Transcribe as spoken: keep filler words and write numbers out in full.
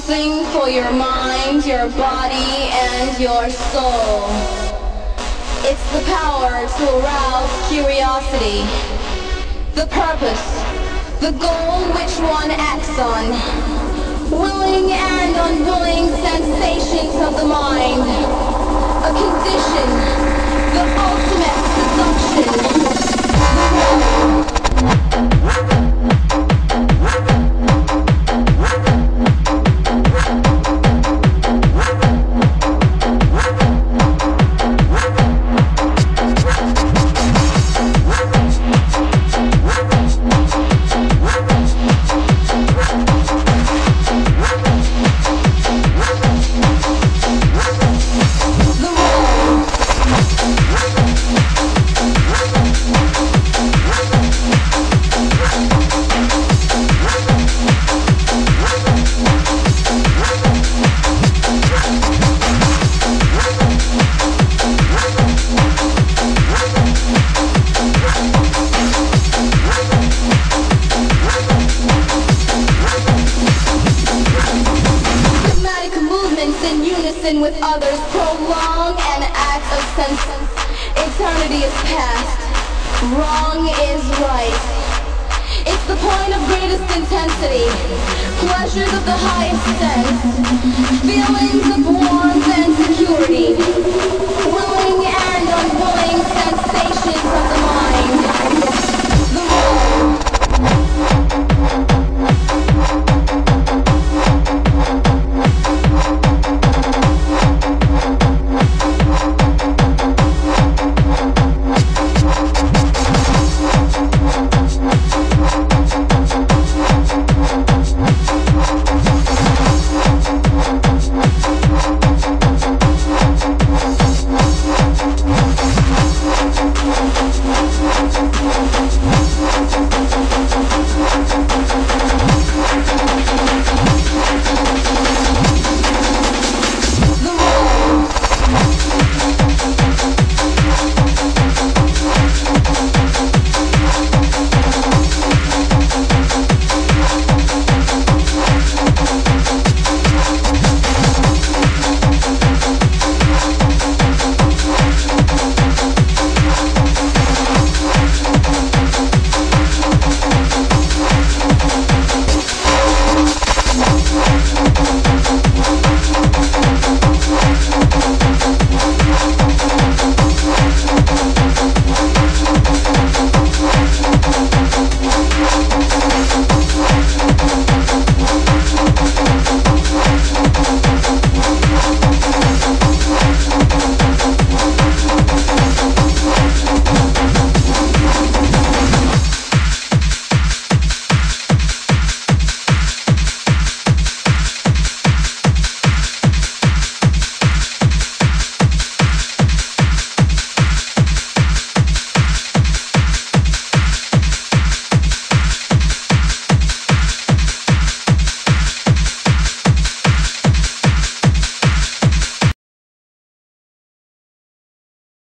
something for your mind, your body, and your soul. It's the power to arouse curiosity, the purpose, the goal which one acts on, willing and unwilling sensations of the mind, a condition, the ultimate seduction, the will. With others prolong an act of sense. Eternity is past, wrong is right. It's the point of greatest intensity, pleasures of the highest sense, feelings of warmth and security. Will